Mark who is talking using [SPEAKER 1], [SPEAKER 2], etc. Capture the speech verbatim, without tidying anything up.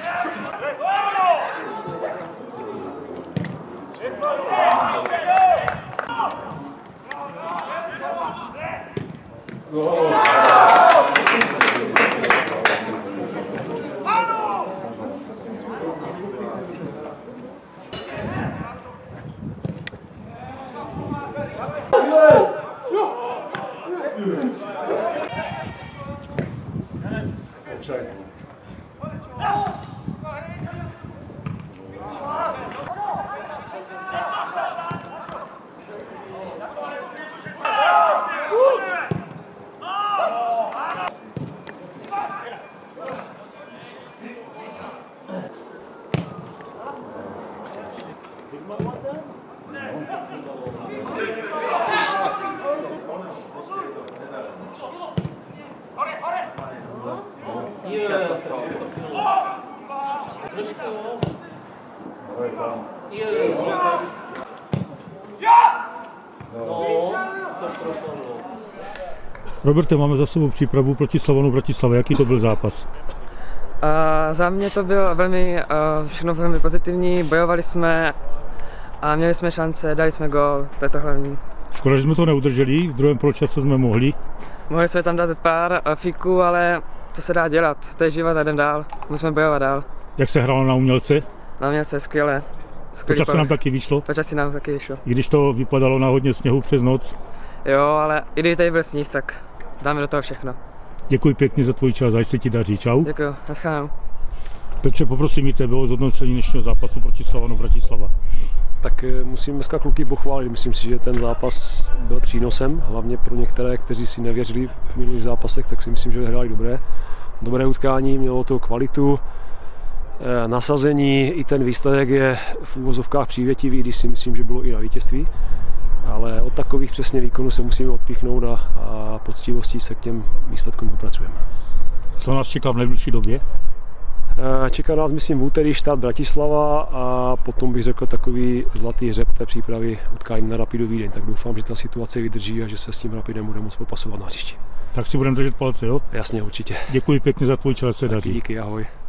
[SPEAKER 1] Roberte, máme za sebou přípravu proti Slovanu Bratislava. Jaký to byl zápas?
[SPEAKER 2] Uh, za mě to bylo velmi, uh, všechno velmi pozitivní, bojovali jsme a měli jsme šance, dali jsme gól, to je to hlavní.
[SPEAKER 1] Škoda, že jsme to neudrželi, v druhém poločase jsme mohli.
[SPEAKER 2] Mohli jsme tam dát pár uh, fiků, ale to se dá dělat, to je život a jdem dál, musíme bojovat dál.
[SPEAKER 1] Jak se hrálo na umělce?
[SPEAKER 2] Na umělce skvěle.
[SPEAKER 1] Počasí nám taky vyšlo?
[SPEAKER 2] Počasí nám taky vyšlo.
[SPEAKER 1] I když to vypadalo na hodně sněhu přes noc?
[SPEAKER 2] Jo, ale i kdyby tady byl sníh, tak dáme do toho všechno.
[SPEAKER 1] Děkuji pěkně za tvůj čas, ať se ti daří. Čau.
[SPEAKER 2] Děkuji, naschledanou.
[SPEAKER 1] Petře, poprosím i tebe o zhodnocení dnešního zápasu proti Slovanu Bratislava.
[SPEAKER 3] Tak musím dneska kluky pochválit. Myslím si, že ten zápas byl přínosem, hlavně pro některé, kteří si nevěřili v minulých zápasech, tak si myslím, že hráli dobré. Dobré utkání, mělo to kvalitu, nasazení, i ten výsledek je v úvozovkách přívětivý, když si myslím, že bylo i na vítězství. Ale od takových přesně výkonů se musíme odpíchnout a, a poctivostí se k těm výsledkům popracujeme.
[SPEAKER 1] Co nás čeká v nejbližší době?
[SPEAKER 3] Čeká nás, myslím, v úterý štát Bratislava a potom bych řekl takový zlatý hřeb té přípravy utkání na Rapidu Vídeň. Tak doufám, že ta situace vydrží a že se s tím Rapidem bude moct popasovat na hřišti.
[SPEAKER 1] Tak si budeme držet palce, jo?
[SPEAKER 3] Jasně, určitě.
[SPEAKER 1] Děkuji pěkně za tvůj čas, se daří.
[SPEAKER 3] Díky, ahoj.